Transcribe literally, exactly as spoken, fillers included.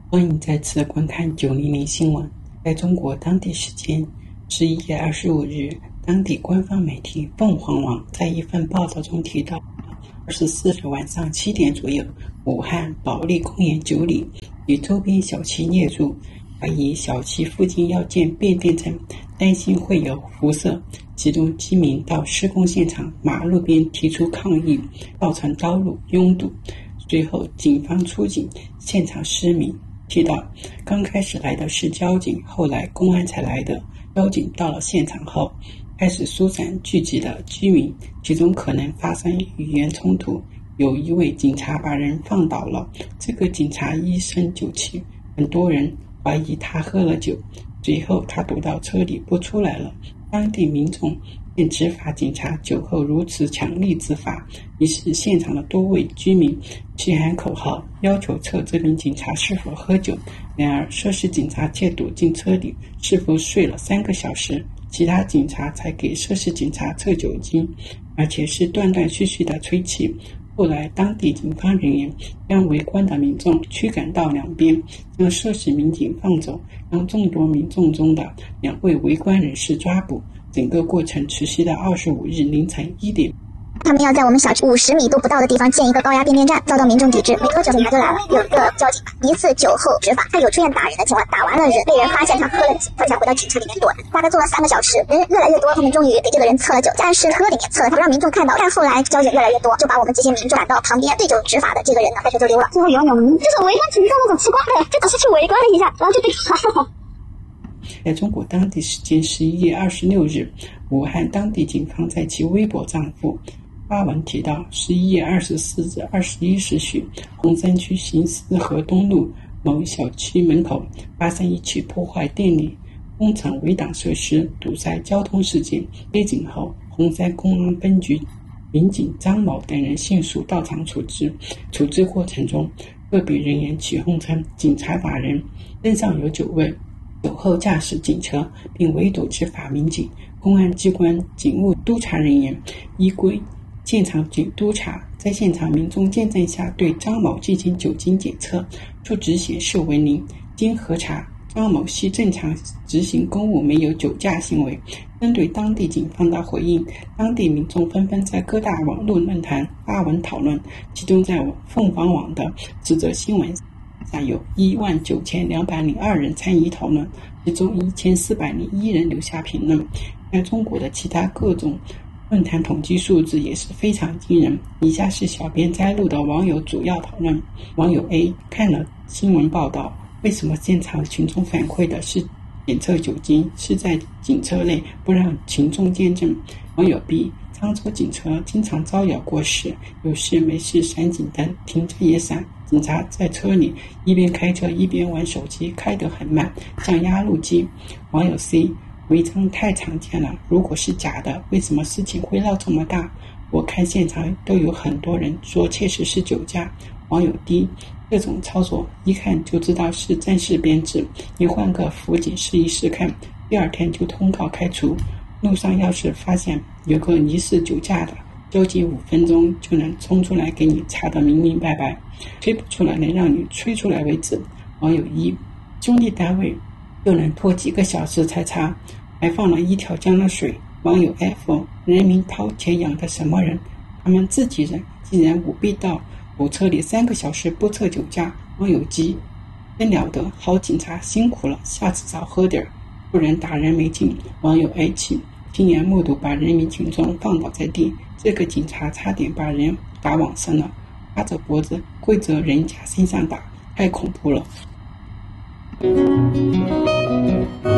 欢迎再次观看九零零新闻。在中国当地时间十一月二十五日，当地官方媒体凤凰网在一份报道中提到，二十四日晚上七点左右，武汉保利公园九里与周边小区业主怀疑小区附近要建变电站，担心会有辐射，其中居民到施工现场马路边提出抗议，造成道路拥堵。随后警方出警，现场失明。提到刚开始来的是交警，后来公安才来的。交警到了现场后，开始疏散聚集的居民，其中可能发生语言冲突，有一位警察把人放倒了，这个警察一身酒气，很多人怀疑他喝了酒，随后他躲到车里不出来了。当地民众见执法警察酒后如此强力执法，于是现场的多位居民齐喊口号，要求测这名警察是否喝酒。然而涉事警察却躲进车里，是否睡了三个小时，其他警察才给涉事警察测酒精，而且是断断续续的吹气。后来当地警方人员将围观的民众驱赶到两边，将涉事民警放走，让众多民众中的两位围观人士抓捕。整个过程持续到二十五日凌晨一点。 他们要在我们小区五十米都不到的地方建一个高压变电站，遭到民众抵制。没多久警察就来了，有一个交警疑似酒后执法，他有出现打人的情况，打完了人被人发现他喝了酒，他想回到警车里面躲，大概坐了三个小时，人越来越多，他们终于给这个人测了酒，但是车里面测了，不让民众看到。但后来交警越来越多，就把我们这些民众赶到旁边对酒执法的这个人呢，开车就溜了。最后有有就是围观群众那种奇怪的，就只是去围观了一下，然后就被查。 在中国当地时间十一月二十六日，武汉当地警方在其微博账户发文提到，十一月二十四日二十一时许，洪山区新思河东路某小区门口发生一起破坏电力工程围挡设施、堵塞交通事件。接警后，洪山公安分局民警张某等人迅速到场处置。处置过程中，个别人员起哄称警察打人，身上有酒味，酒后驾驶警车并围堵执法民警。公安机关警务督查人员依规现场警督查，在现场民众见证下对张某进行酒精检测，数值显示为零。经核查，张某系正常执行公务，没有酒驾行为。针对当地警方的回应，当地民众纷纷在各大网络论坛发文讨论，其中在凤凰网的这则新闻上有一万九千两百零二人参与讨论，其中一千四百零一人留下评论。在中国的其他各种论坛统计数字也是非常惊人。以下是小编摘录的网友主要讨论。网友 A 看了新闻报道，为什么现场群众反馈的是检测酒精，是在警车内不让群众见证？网友 B 常州警车经常招摇过市，有事没事闪警灯，停着也闪，警察在车里一边开车一边玩手机，开得很慢，像压路机。网友 C 违章太常见了，如果是假的，为什么事情会闹这么大？我看现场都有很多人说确实是酒驾。网友 D 这种操作一看就知道是正式编制，你换个辅警试一试看，第二天就通告开除。路上要是发现有个疑似酒驾的，交警五分钟就能冲出来给你查得明明白白，吹不出来能让你吹出来为止。网友一兄弟单位又能拖几个小时才查，还放了一条江的水。网友 F 人民掏钱养的什么人？他们自己人竟然舞弊到火车里三个小时不测酒驾。网友 G 真了得，好警察辛苦了，下次少喝点，不然打人没劲。网友 H 亲眼目睹把人民群众放倒在地，这个警察差点把人打往生了，扒着脖子跪着人家身上打，太恐怖了。